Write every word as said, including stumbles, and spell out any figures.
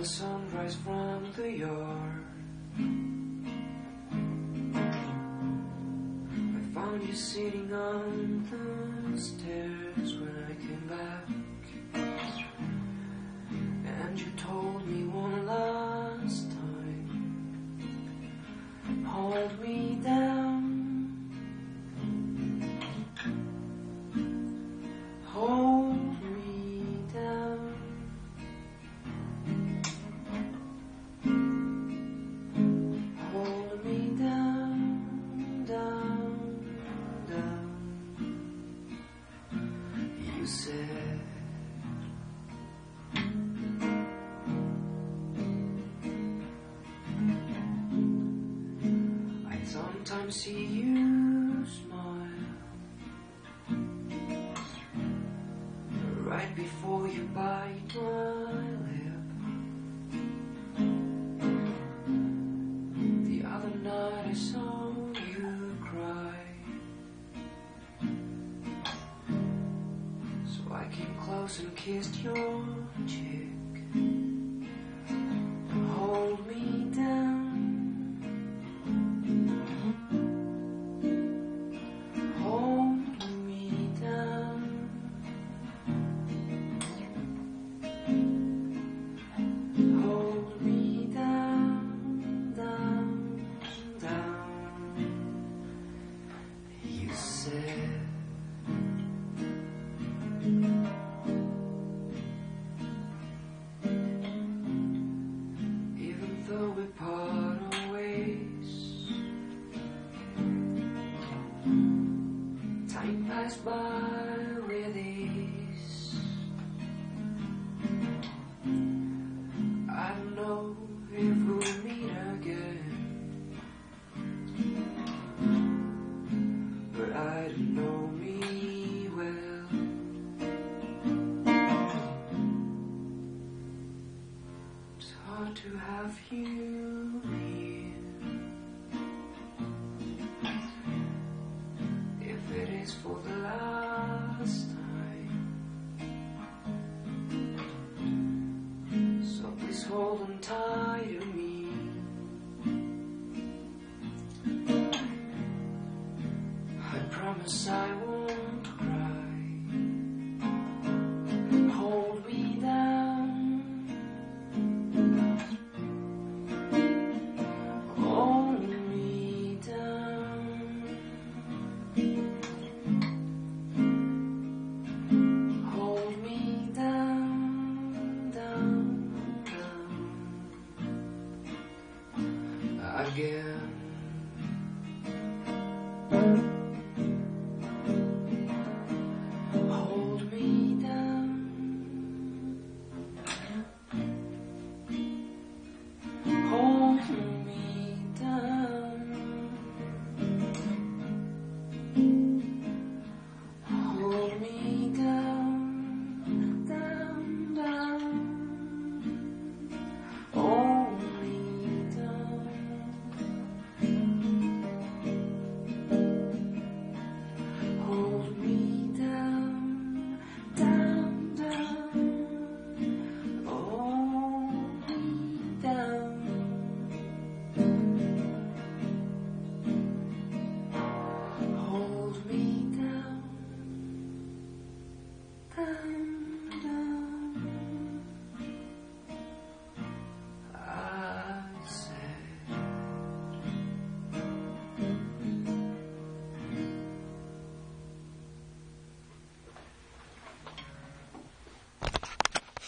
the sunrise from the yard. I found you sitting on the stairs when I came back, and you told me one last time, hold me down, hold me down. Hold me down, down, down. You said I sometimes see you smile right before you bite my lip. The other night I saw you cry, so I came close and kissed your cheek. Hold me down, hold me down, hold me down, down, down. You said even though we part our ways, time passed by with ease.